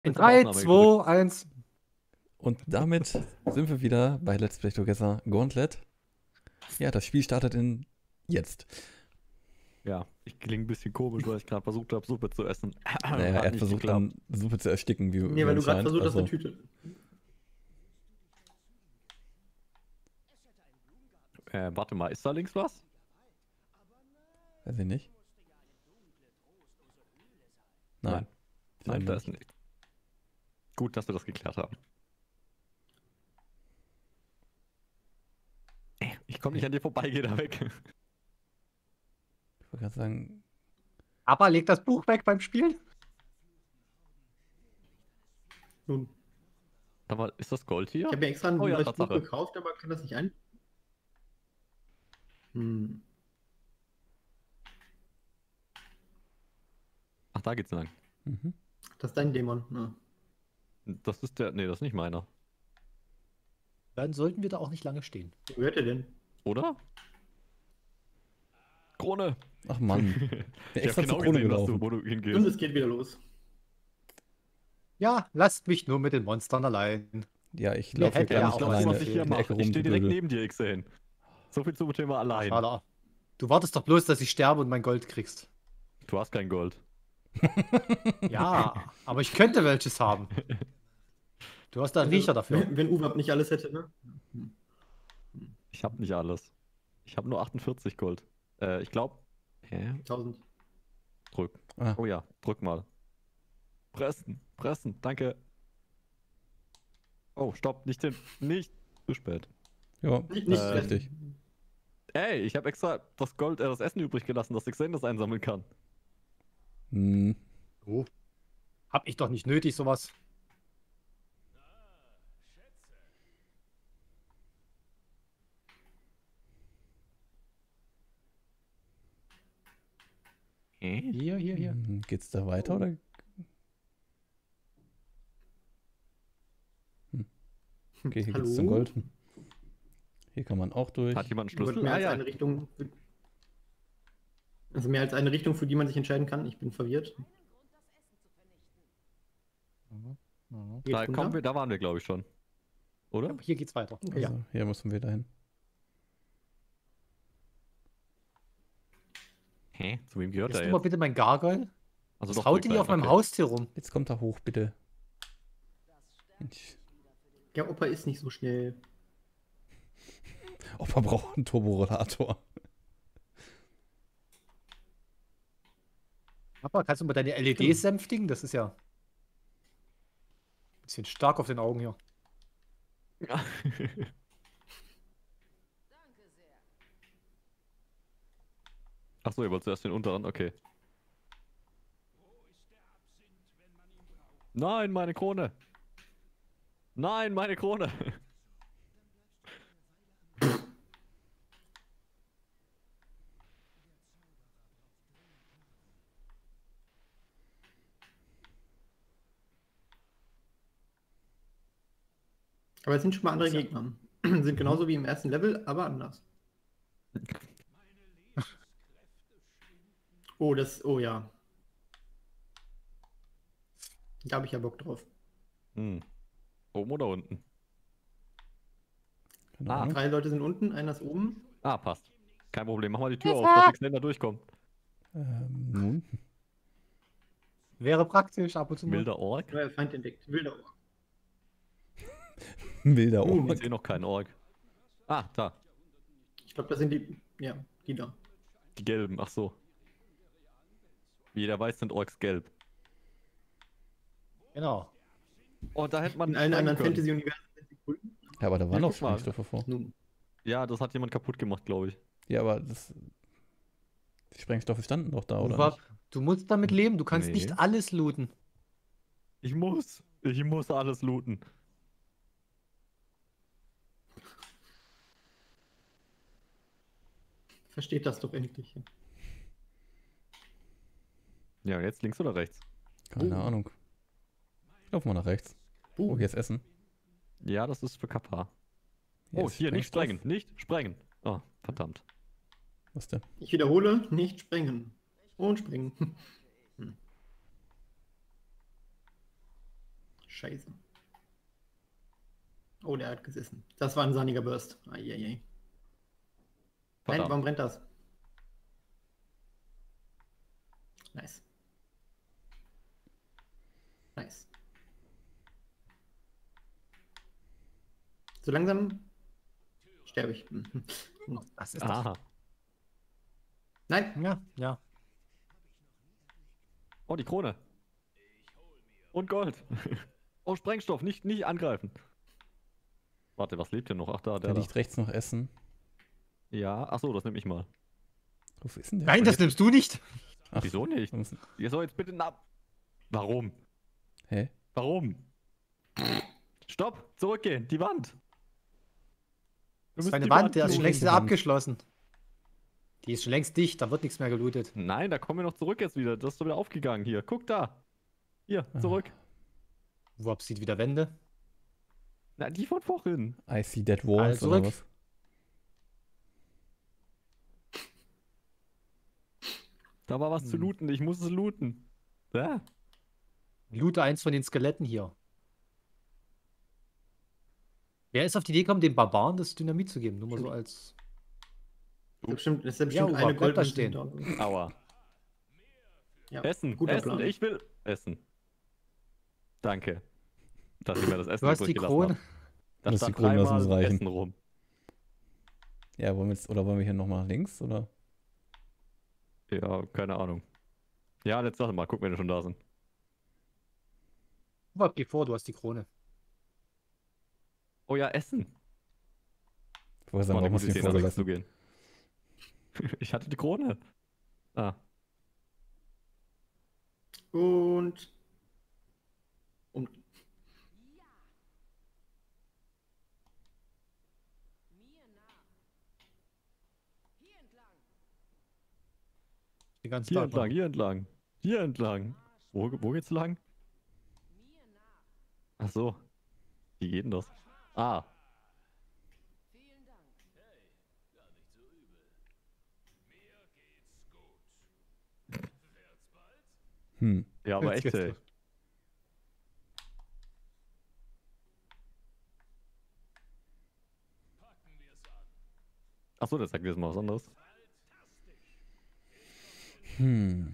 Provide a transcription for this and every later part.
In 3, 2, 1. Und damit sind wir wieder bei Let's Play Together Gauntlet. Ja, das Spiel startet in jetzt. Ja, ich klinge ein bisschen komisch, weil ich gerade versucht habe, Suppe zu essen. Naja, er hat versucht, dann Suppe zu ersticken, wie Nee, weil du gerade anscheinend. versucht hast, eine Tüte. Warte mal, ist da links was? Weiß ich nicht. Nein. Nein, da ist nichts. Gut, dass wir das geklärt haben. Ich komme nicht an dir vorbei, geh da weg. Ich wollte gerade sagen. Aber leg das Buch weg beim Spielen. Nun. Aber ist das Gold hier? Ich habe mir extra ein neues Buch Tatsache. gekauft, aber kann das nicht ein? Ach, da geht's lang. Mhm. Das ist dein Dämon. Ja. Das ist der. Nee, das ist nicht meiner. Dann sollten wir da auch nicht lange stehen. Wo gehört der denn? Oder? Krone! Ach Mann. Ich Extra hab genau zur Krone gesehen, gelaufen. wo du Und hingehst. es geht wieder los. Ja, lasst mich nur mit den Monstern allein. Ja, ich Mir laufe hier hätte ja gar auch nicht was alleine was ich hier in der mache. Ecke Ich stehe direkt rum. neben dir, Xane. So viel zum Thema allein. Schade. Du wartest doch bloß, dass ich sterbe und mein Gold kriegst. Du hast kein Gold. Ja, aber ich könnte welches haben. Du hast da einen Riecher dafür. Wenn Uwe nicht alles hätte, ne? Ich habe nicht alles. Ich habe nur 48 Gold. Ich glaube. Hä? 1000. Drück. Ah. Oh ja, drück mal. Pressen, pressen, danke. Oh, stopp, nicht hin. Nicht. Zu spät. Ja, Nicht richtig. Ey, ich habe extra das Gold, das Essen übrig gelassen, dass Xane das einsammeln kann. Hm. Oh. Hab ich doch nicht nötig, sowas. Hier. Geht's da weiter oder? Okay, hier geht's zum Hallo? Gold. Hier kann man auch durch. Hat jemand einen Wird Schlüssel? mehr Ah, als ja. eine Richtung. Also mehr als eine Richtung, für die man sich entscheiden kann. Ich bin verwirrt. Geht's Da, runter? da waren wir, glaube ich, schon. Oder? Ja, hier geht's weiter. Okay, Also, hier müssen wir dahin. Hä? Zu wem gehört Lässt der du mal jetzt? bitte mein Gargoyle? Also Was doch haut die auf meinem okay. Haustier rum? Jetzt kommt er hoch, bitte. Mensch. Der Opa ist nicht so schnell. Opa braucht einen Turborollator. Papa, kannst du mal deine LEDs sänftigen? Das ist ja ein bisschen stark auf den Augen hier. Achso, ihr wollt zuerst den unteren, okay. Nein, meine Krone! Nein, meine Krone! Aber es sind schon mal andere Gegner. Sind genauso wie im ersten Level, aber anders. Oh, oh ja. Da habe ich ja Bock drauf. Hm. Oben oder unten? Keine Ah. Ahnung. 3 Leute sind unten, einer ist oben. Ah, passt. Kein Problem, mach mal die Tür auf, dass Xane da durchkommt. Nun. Wäre praktisch ab und zu mal. Wilder Ork? Neuer Feind entdeckt. Wilder Ork. Wilder Oh, Ork. Ich sehe noch keinen Ork. Ah, da. Ich glaube, das sind die. Ja, die da. Die gelben, ach so. Wie jeder weiß, sind Orks gelb. Genau. Oh, da hätte man In allen steigen anderen können. Fantasy-Universen sind sie cool. Ja, aber da waren Ja, noch guck mal. Sprengstoffe vor. Nun. Ja, das hat jemand kaputt gemacht, glaube ich. Ja, aber das. Die Sprengstoffe standen doch da, oder? Uwe, Nicht? du musst damit leben. Du kannst Nee. nicht alles looten. Ich muss alles looten. Versteht das doch endlich. Ja, jetzt links oder rechts? Keine Ahnung. Ich lauf mal nach rechts. Oh, hier ist Essen. Ja, das ist für Kappa. Hier Oh, ist hier, nicht Sprengstoff. sprengen, nicht sprengen. Oh, verdammt. Was denn? Ich wiederhole, nicht sprengen. Und springen. Scheiße. Oh, der hat gesessen. Das war ein sandiger Burst. Eieiei. Nein, Verdammt. warum brennt das? Nice. Nice. So langsam sterbe ich. Das ist doch... Aha. Nein, Ja, ja. Oh, die Krone. Und Gold. Oh, Sprengstoff, nicht angreifen. Warte, was lebt hier noch? Ach, Da der. liegt rechts noch Essen. Ja, ach so, das nehme ich mal. Wo ist denn der? Nein, das nimmst du nicht. Ach, Wieso nicht? wir müssen- Ihr soll jetzt bitte Warum? Hä? Warum? Stopp! Zurückgehen! Die Wand! Wir Das ist müssen eine die Wand, der ist schon looten. längst wieder Wand. abgeschlossen. Die ist schon längst dicht, da wird nichts mehr gelootet. Nein, da kommen wir noch zurück jetzt wieder. Das ist doch wieder aufgegangen. Hier, guck da. Hier, zurück. Wop sieht wieder Wände. Na, die von vorhin. I see dead walls Also oder zurück. was? Da war was zu looten. Ich muss es looten. Ja. Loote eins von den Skeletten hier. Wer ist auf die Idee gekommen, den Barbaren das Dynamit zu geben? Nur mal so als... das ist bestimmt Ja, eine Uwe, bleib da Goldmünze stehen. hinter. Aua. Ja, Essen, guter Essen. Plan. Ich will Essen. Danke. Dass ich mir das Essen Du hast die zurückgelassen Krone. hab. Da Das ist die stand Krone, lass uns dreimal reichen. Essen rum. Ja, wollen wir jetzt, oder wollen wir hier nochmal links, oder? Ja, keine Ahnung. Ja, jetzt sag mal, guck, wenn wir schon da sind. Wop, geh vor, du hast die Krone. Oh ja, Essen. Vorher sagen, War eine warum hast gute du Idee, ihn nach links vorgelassen? zu gehen. Ich hatte die Krone. Ah. Und Den ganzen Hier Tag entlang, noch. hier entlang. Hier entlang. Wo geht's lang? Ach so. Wie geht denn das? Ah. Hm. Ja, aber Jetzt echt, geht's ey. los. Ach so, das sagt jetzt mal was anderes. Hm.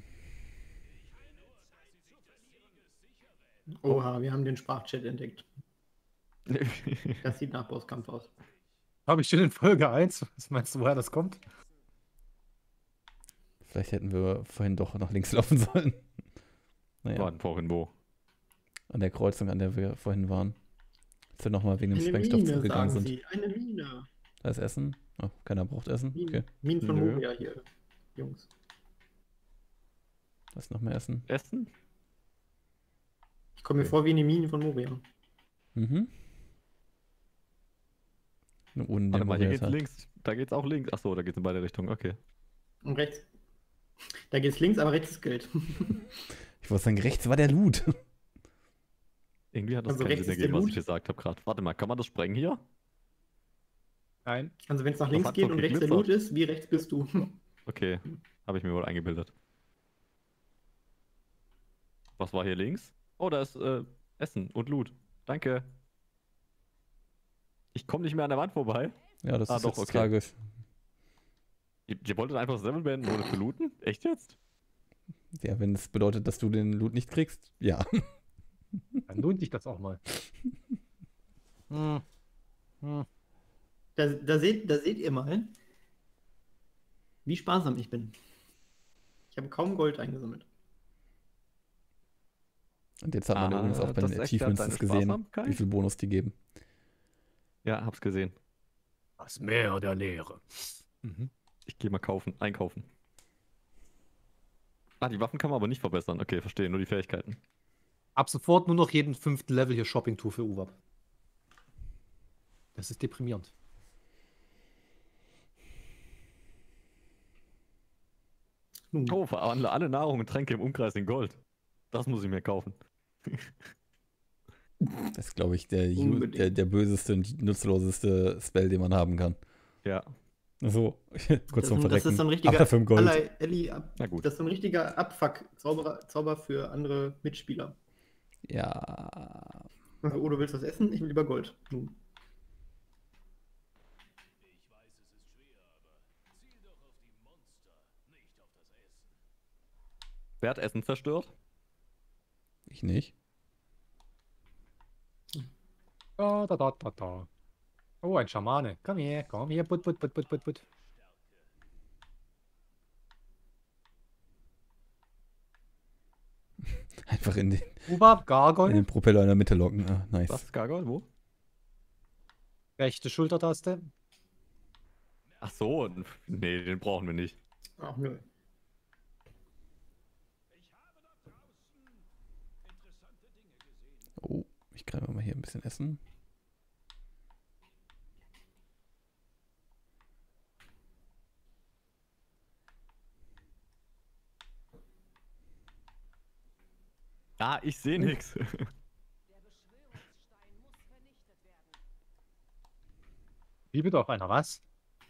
oha, wir haben den Sprachchat entdeckt. Das sieht nach Bosskampf aus. Habe ich schon in Folge 1. Was meinst du, woher das kommt? Vielleicht hätten wir vorhin doch nach links laufen sollen. Naja, Warten vorhin wo? an der Kreuzung, an der wir vorhin waren. Als wir nochmal wegen dem Eine Sprengstoff Mine, zurückgegangen sagen sind. sie. Eine Mine. Da ist Essen. Oh, keiner braucht Essen. Okay. Minen von Nö. Moria hier, Jungs. Da ist noch mehr Essen. Essen? Ich komme mir Okay. vor wie eine Mine von Moria. Mhm. Nur ohne Warte den mal, hier Moderator. geht's links. Da geht's auch links. Ach so, da geht's in beide Richtungen. Okay. Und rechts. Da geht's links, aber rechts ist Geld. Ich wollte sagen, rechts war der Loot. Irgendwie hat das Also keinen rechts Sinn ist der ergeben, was Loot. ich gesagt habe gerade. Warte mal, kann man das sprengen hier? Nein. Also wenn es nach Das links hat geht doch und rechts der geglitzert. Loot ist, wie rechts bist du? Okay, habe ich mir wohl eingebildet. Was war hier links? Oh, da ist Essen und Loot. Danke. Ich komme nicht mehr an der Wand vorbei. Ja, das Ah, ist doch, jetzt okay. tragisch. Ihr wolltet einfach das Level beenden, ohne zu looten? Echt jetzt? Ja, wenn es bedeutet, dass du den Loot nicht kriegst, ja. Dann lohnt sich das auch mal. Hm. Hm. Da seht ihr mal, wie sparsam ich bin. Ich habe kaum Gold eingesammelt. Und jetzt hat man Ah, übrigens auch bei das den erklärt Achievements deine das gesehen, Sparsamkeit? wie viel Bonus die geben. Ja, hab's gesehen. Das Meer der Leere. Mhm. Ich gehe mal einkaufen. Ah, die Waffen kann man aber nicht verbessern. Okay, verstehe, nur die Fähigkeiten. Ab sofort nur noch jeden 5. Level hier Shopping-Tour für UWAP. Das ist deprimierend. Oh, verwandle alle Nahrung und Tränke im Umkreis in Gold. Das muss ich mir kaufen. Das ist, glaube ich, der Unbedingt. böseste und nutzloseste Spell, den man haben kann. Ja, So, kurz vorm Das Verrecken. ist so ein richtiger, Ab der 5 Gold. Ellie, na gut. das ist so ein richtiger Abfuck-Zauber für andere Mitspieler. Ja. Oh, du willst was essen? Ich will lieber Gold. Nun. Wer hat Essen zerstört? Ich nicht. Da. Oh, ein Schamane. Komm her, put. Einfach in den, Ubab, in Gargoyle. den Propeller in der Mitte locken. Ah, nice. Was? Gargoyle? Wo? Rechte Schultertaste. Ach so, nee, den brauchen wir nicht. Ach, nö. Oh, ich greife mal hier ein bisschen Essen. Ah, ich sehe nix. Wie bitte auf einer was?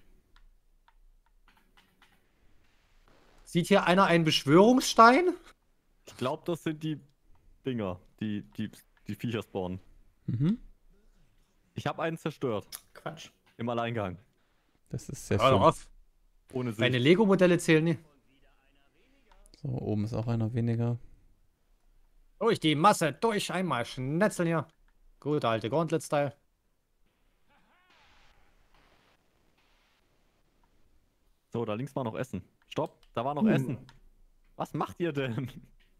Sieht hier einer einen Beschwörungsstein? Ich glaube, das sind die Dinger, die Viecher spawnen. Mhm. Ich habe einen zerstört. Quatsch. Im Alleingang. Das ist sehr Hör doch schön. auf. Ohne Sicht. Meine Lego-Modelle zählen nicht. So, oben ist auch einer weniger. Durch die Masse, durch einmal schnetzeln hier. Guter alte Gauntlet-Style. So, da links war noch Essen. Stopp, da war noch Essen. Was macht ihr denn?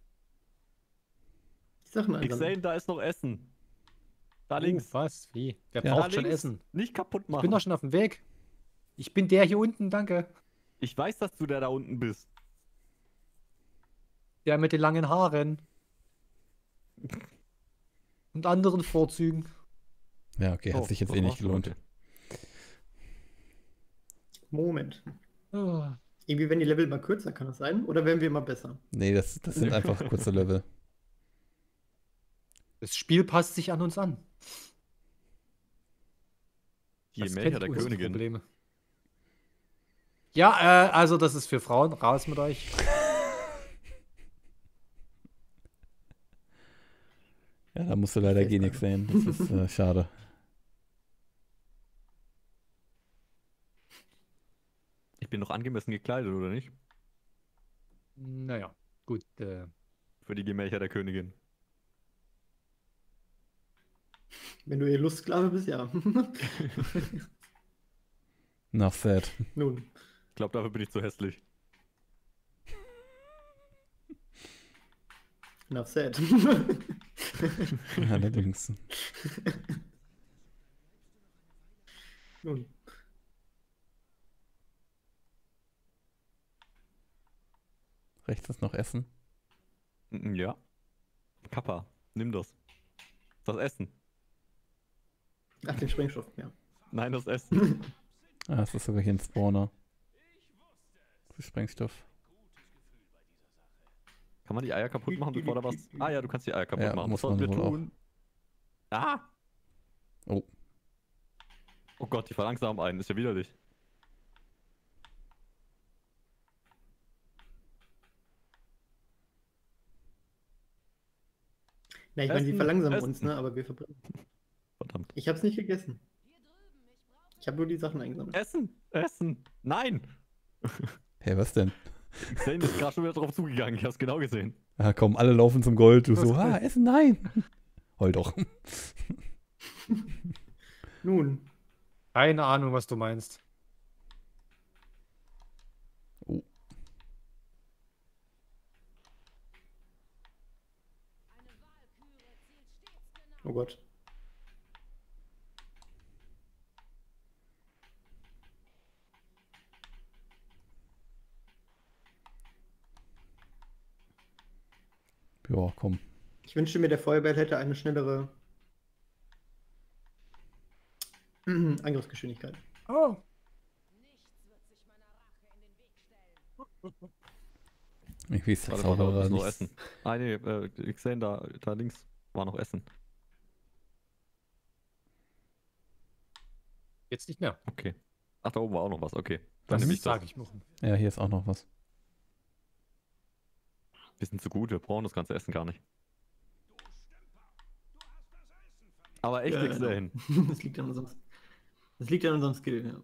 Die Sachen Ich einsammeln. sehe, da ist noch Essen. Da links. Was? Wie? Wer Ja. braucht Da schon links. Essen? Nicht kaputt Ich bin machen. doch schon auf dem Weg. Ich bin der hier unten, danke. Ich weiß, dass du der da unten bist. Der mit den langen Haaren. Und anderen Vorzügen. Ja, okay, hat Oh, sich jetzt das eh nicht war's schon, gelohnt. okay. Moment. Oh. Irgendwie werden die Level mal kürzer, kann das sein? Oder werden wir immer besser? Nee, das sind einfach kurze Level. Das Spiel passt sich an uns an. Die Das Gemächer kennt der unsere Königin. Probleme. Ja, also das ist für Frauen. Raus mit euch. Ja, da musst du leider Fest, nichts sehen. Das ist schade. Ich bin doch angemessen gekleidet, oder nicht? Naja, gut. Für die Gemächer der Königin. Wenn du ihr Lustsklave bist, ja. Nach sad. Nun. Ich glaube, dafür bin ich zu hässlich. Enough said. Allerdings. Nun. Rechts ist noch Essen. Ja. Kappa, nimm das. Das Essen. Ach, den Sprengstoff, ja. Nein, das Essen. Ah, es ist sogar hier ein Spawner. Für Sprengstoff. Kann man die Eier kaputt machen, bevor da was... Ah ja, du kannst die Eier kaputt Ja, machen. muss Was sollten man wir wohl auch. tun? Ah! Oh. Oh Gott, die verlangsamen einen. Ist ja widerlich. Na, ich meine, sie Essen, verlangsamen Essen. uns, ne? Aber wir verbrennen. Verdammt. Ich hab's nicht gegessen. Ich habe nur die Sachen eingesammelt. Essen! Essen! Nein! Hey, was denn? Zane ist gerade schon wieder drauf zugegangen. Ich hab's genau gesehen. Ah, komm, alle laufen zum Gold. Du Was so, ist das? Essen, nein. Heul doch. Nun. Keine Ahnung, was du meinst. Oh. Oh Gott. Ja, komm. Ich wünschte mir, der Feuerball hätte eine schnellere Angriffsgeschwindigkeit. Oh. Irgendwie ist der Warte mal, da Zauberer ist noch nicht. Essen. Ah nee, ich sehe da links war noch Essen. Jetzt nicht mehr. Okay. Ach, da oben war auch noch was. Okay. Das Dann nehme ich das. sage ich noch. Ja, hier ist auch noch was. Wir sind zu gut, wir brauchen das ganze Essen gar nicht. Aber echt Ja, Xane. Das liegt an unserem, das liegt an unserem Skill, ja.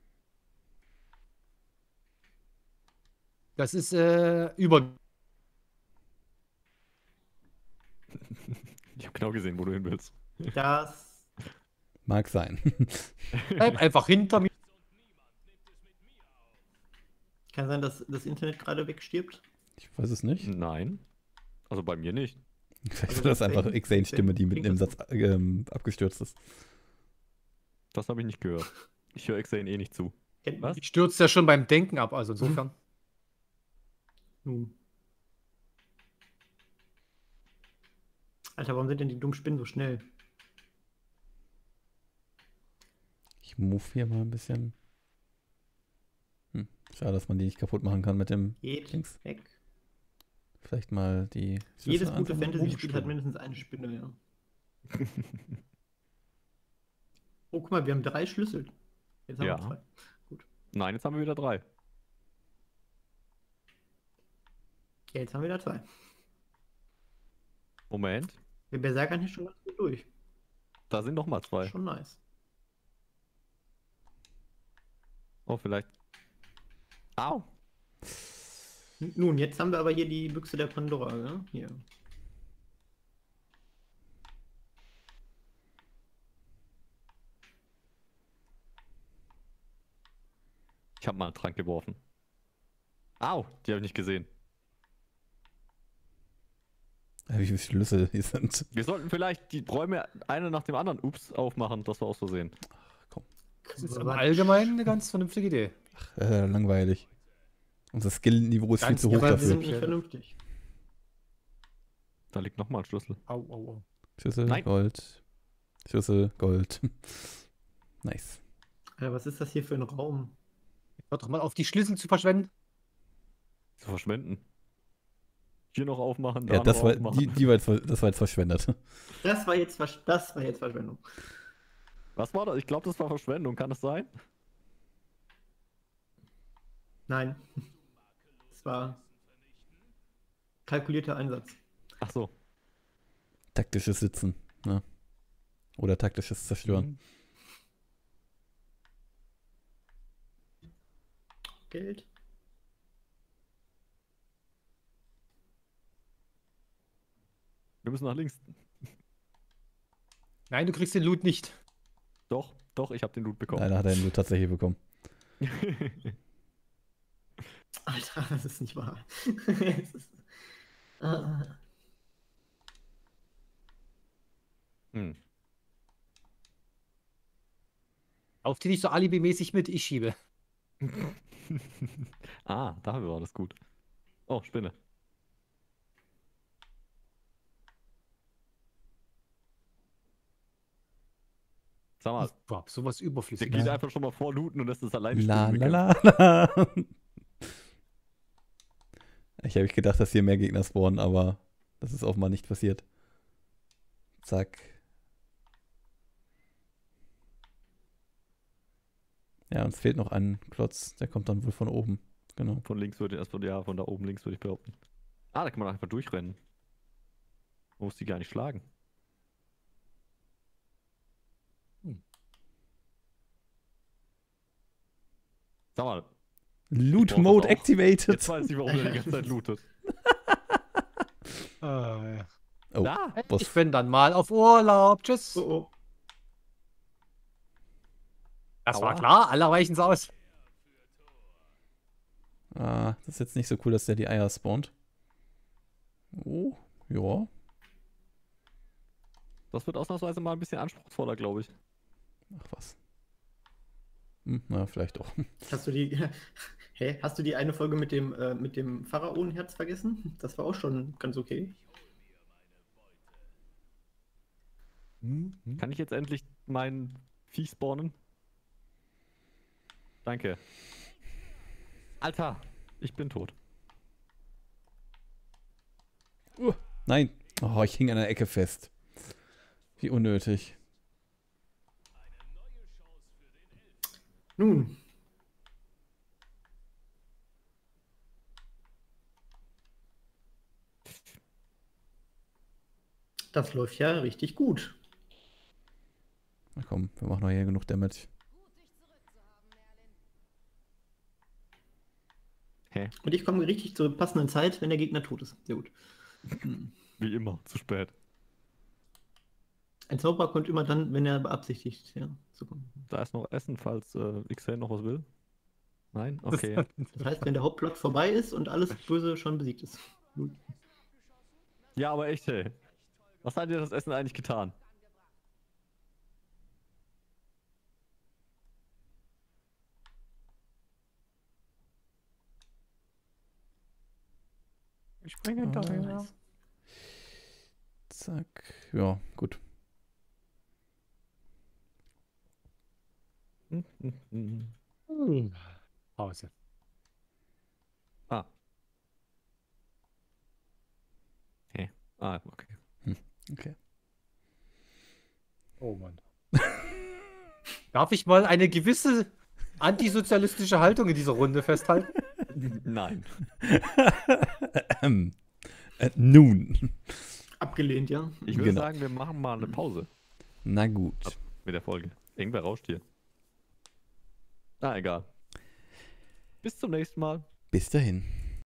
Das ist über. Ich habe genau gesehen, wo du hin willst. Das Mag sein. Bleib einfach hinter mir. kann sein, dass das Internet gerade wegstirbt. Ich weiß es nicht. Nein. Also bei mir nicht. Vielleicht Also war das einfach Xane- Xanes Stimme, die mitten im klingt Satz das abgestürzt ist. Das habe ich nicht gehört. Ich höre Xane eh nicht zu. Kennt Was? Ich stürze ja schon beim Denken ab, also insofern. Nun. Alter, warum sind denn die dummen Spinnen so schnell? Ich move hier mal ein bisschen. Schade, dass man die nicht kaputt machen kann mit dem Geht Dings. weg. Vielleicht mal die Jedes Schlüssel gute einfach mal Fantasy-Spiel hat umstimmen. mindestens eine Spinne, ja. Oh, guck mal, wir haben 3 Schlüssel. Jetzt haben Ja. wir 2. Nein, jetzt haben wir wieder 3. Ja, jetzt haben wir da 2. Moment. Wir berserkern hier schon ganz gut durch. Da sind noch mal 2. Schon nice. Oh, vielleicht. Au! Nun, jetzt haben wir aber hier die Büchse der Pandora, ne? Hier. Ich habe mal einen Trank geworfen. Au! Die habe ich nicht gesehen. Wie viele Schlüssel hier sind. Wir sollten vielleicht die Räume eine nach dem anderen aufmachen. Das war aus Versehen. Das ist im Allgemeinen eine ganz vernünftige Idee. Langweilig. Unser Skill-Niveau ist viel Ganz zu hoch Aber wir dafür. sind nicht vernünftig. Da liegt noch mal ein Schlüssel. Au, au, au. Schlüssel, Nein. Gold. Schlüssel, Gold. Nice. Alter, was ist das hier für ein Raum? Hört doch mal auf, die Schlüssel zu verschwenden. Zu verschwenden. Hier noch aufmachen, da Ja, noch das war, aufmachen. das war jetzt verschwendet. Das war jetzt Verschwendung. Was war das? Ich glaube, das war Verschwendung. Kann das sein? Nein. Es war kalkulierter Einsatz. Ach so. Taktisches Sitzen. Ne? Oder taktisches Zerstören. Geld. Wir müssen nach links. Nein, du kriegst den Loot nicht. Doch, doch, ich habe den Loot bekommen. Leider hat er ihn nur tatsächlich bekommen. Alter, das ist nicht wahr. Es ist, Hm. Auf die nicht so alibimäßig mit, ich schiebe. Ah, dafür war das gut. Oh, Spinne. Sag mal, Boah, sowas der überflüssig. geht einfach schon mal vor looten und lässt es alleine La spielen. la la la. Ich habe gedacht, dass hier mehr Gegner spawnen, aber das ist offenbar nicht passiert. Zack. Ja, uns fehlt noch ein Klotz. Der kommt dann wohl von oben. Genau. Von links würde ich, von da oben links würde ich behaupten. Ah, da kann man einfach durchrennen. Man muss die gar nicht schlagen. Sag mal, Loot brauch das Mode auch. activated. jetzt weiß ich, warum er die ganze Zeit lootet. Ja. Oh, Ah, Ich Boss. bin dann mal auf Urlaub. Tschüss. oh, oh. Das war Aua. klar, alle weichen aus. Ah, das ist jetzt nicht so cool, dass der die Eier spawnt. Oh, ja. das wird ausnahmsweise mal ein bisschen anspruchsvoller, glaube ich. Ach was. Na, vielleicht doch. Hast du die, hä? Hast du die eine Folge mit dem Pharaonenherz vergessen? Das war auch schon ganz okay. Kann ich jetzt endlich mein Vieh spawnen? Danke. Alter, ich bin tot. Nein. Oh, ich hing an der Ecke fest. Wie unnötig. Nun. Das läuft ja richtig gut. Na komm, wir machen doch hier genug Damage. Hä? Und ich komme richtig zur passenden Zeit, wenn der Gegner tot ist. Sehr gut. Wie immer, zu spät. Ein Zauberer kommt immer dann, wenn er beabsichtigt, ja, zu kommen. Da ist noch Essen, falls XL noch was will. Nein? Okay. Das heißt, wenn der Hauptplot vorbei ist und alles Böse schon besiegt ist. Gut. Ja, aber echt, hey. Was hat dir das Essen eigentlich getan? Ich bringe Ah, hinterher. Nice. Zack. Ja, gut. Pause. Ah. Hey. Ah, okay. Okay. Oh Mann. Darf ich mal eine gewisse antisozialistische Haltung in dieser Runde festhalten? Nein. Nun. Abgelehnt, ja. Ich würde Genau. sagen, wir machen mal eine Pause Na gut. mit der Folge. Irgendwer rauscht hier. Na, egal. Bis zum nächsten Mal. Bis dahin.